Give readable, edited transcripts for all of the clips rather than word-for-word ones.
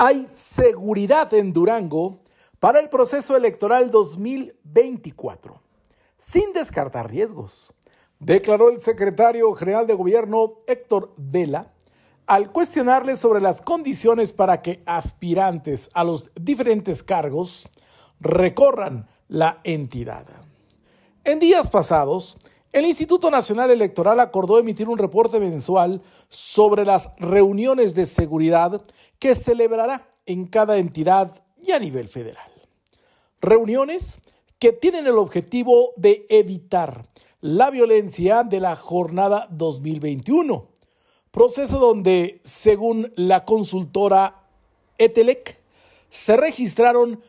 Hay seguridad en Durango para el proceso electoral 2024, sin descartar riesgos, declaró el secretario general de Gobierno Héctor Vela al cuestionarle sobre las condiciones para que aspirantes a los diferentes cargos recorran la entidad. En días pasados, el Instituto Nacional Electoral acordó emitir un reporte mensual sobre las reuniones de seguridad que celebrará en cada entidad y a nivel federal. Reuniones que tienen el objetivo de evitar la violencia de la jornada 2021, proceso donde, según la consultora ETELEC, se registraron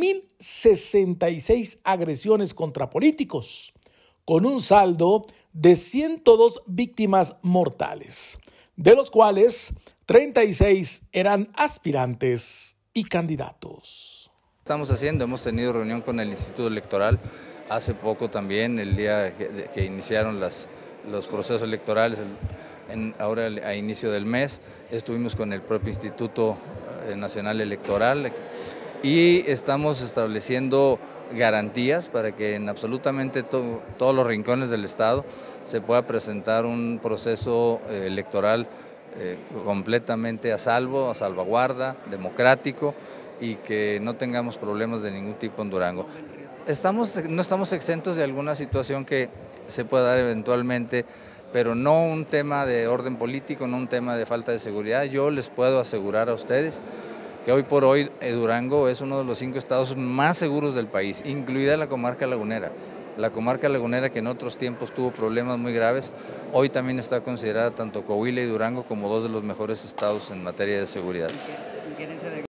1,066 agresiones contra políticos, con un saldo de 102 víctimas mortales, de los cuales 36 eran aspirantes y candidatos. Hemos tenido reunión con el Instituto Electoral hace poco también, el día que iniciaron los procesos electorales, ahora a inicio del mes, estuvimos con el propio Instituto Nacional Electoral y estamos estableciendo garantías para que en absolutamente todos los rincones del Estado se pueda presentar un proceso electoral completamente a salvo, a salvaguarda, democrático y que no tengamos problemas de ningún tipo en Durango. No estamos exentos de alguna situación que se pueda dar eventualmente, pero no un tema de orden político, no un tema de falta de seguridad. Yo les puedo asegurar a ustedes que hoy por hoy Durango es uno de los 5 estados más seguros del país, incluida la comarca lagunera. La comarca lagunera, que en otros tiempos tuvo problemas muy graves, hoy también está considerada tanto Coahuila y Durango como 2 de los mejores estados en materia de seguridad.